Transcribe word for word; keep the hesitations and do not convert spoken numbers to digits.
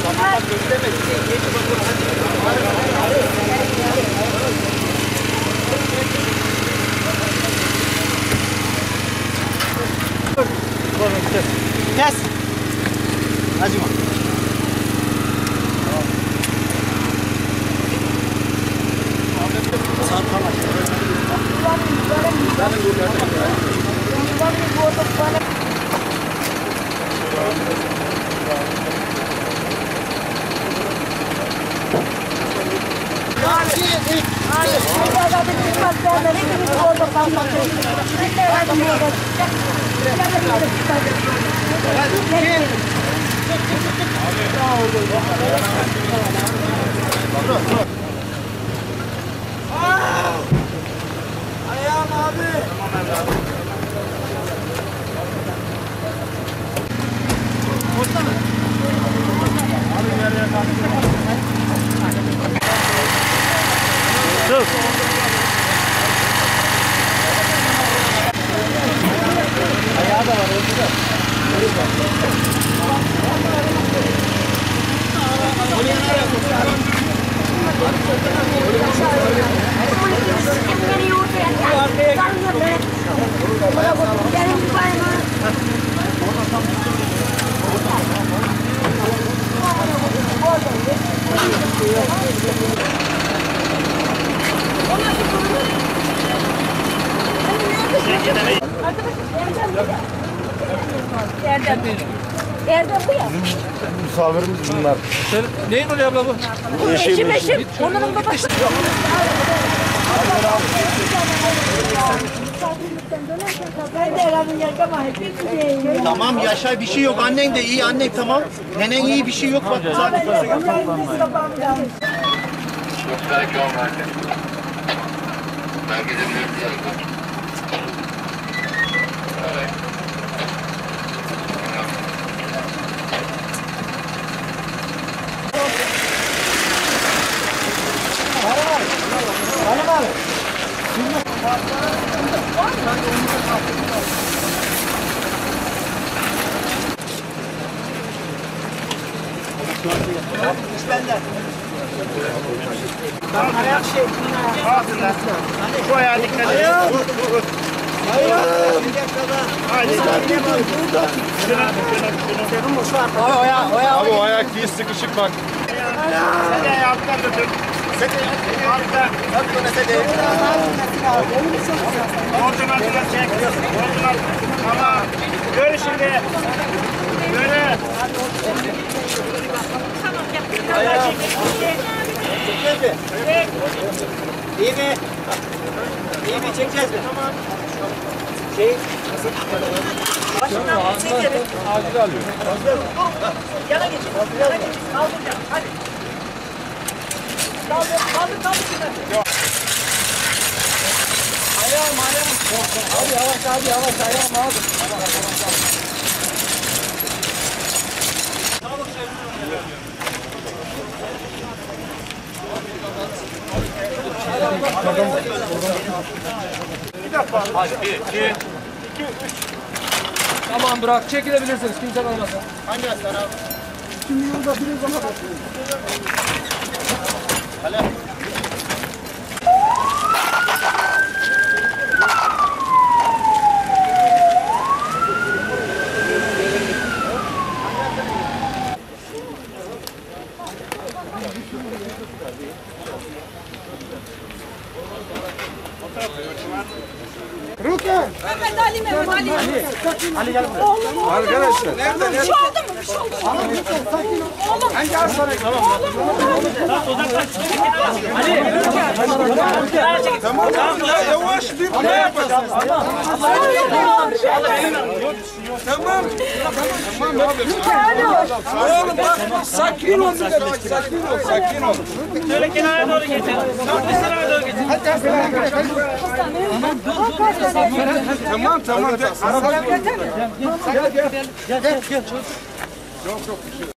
Tamam bekleme. Geç bakalım hadi. Kes. Acıma. Ayağım abi. Orta mı? Abi nereye kalktın? Dur. Ayağı da var orada. Erdem. Erdem bu ya. Misafirimiz bunlar. Sen neyin oluyor abla bu? Eşim eşim. Onların babası. Tamam yaşa bir şey yok. Annen de iyi. Annen tamam. Nenen iyi bir şey yok. Bak zaten. Tamam ayak şey. Altında. Şu ayağa dikkat edin. Ayağım. Ayağım. Hadi. Abi o ayağı, o ayağı. Abi o ayak değil sıkışık bak. Sen de ayağı alttan tutun. Sen de alttan. Sen de sen de. Ortadan altına çek. Ortadan. Tamam. Böyle şimdi. Böyle. Ayağı. Çekeceğiz mi? İyi mi? İyi mi? Çekeceğiz mi? Tamam. Şey, nasıl? Başından çekelim. Acil alıyor. Yana geçin. Yana geçin. Kaldıracağım. Hadi. Kaldır, kaldır, kaldır. Yok. Ayağım, ayağım. Abi yavaş, abi yavaş. Ayağım abi. Çabuk çeviriyorum. Bir dakika. Hadi bir, iki, iki, üç. Tamam bırak çekilebilirsiniz kimse kalmasın. Hangi hastane abi? Şimdi yolda bir zaman bakıyor. Alo. Rukiye! Mehmet Ali, Mehmet Ali. Ali gel buraya. Oğlum, oğlum. Arkadaşlar. Nerede? Bir şey oldu mu? Bir şey oldu mu? Oğlum. Hangi hastane? Tamam. Tamam. Tamam. Yavaş bir ne yapacağız? Tamam. Tamam. Oğlum bak sakin ol bir dakika. Sakin ol. Sakin ol. Şöyle kenara doğru geçin. Dört kenara doğru geçin. Hadi hadi. Tamam tamam. Gel gel gel. Gel gel. Yok yok.